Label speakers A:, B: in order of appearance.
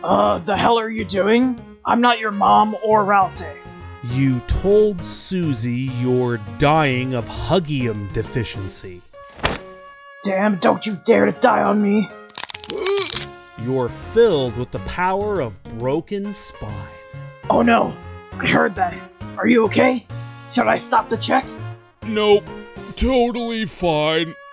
A: The hell are you doing? I'm not your mom or Rouse.
B: You told Suzie you're dying of Huggium deficiency.
A: Damn, don't you dare to die on me.
B: You're filled with the power of broken spine.
A: Oh no, I heard that. Are you okay? Should I stop the check?
C: Nope, totally fine.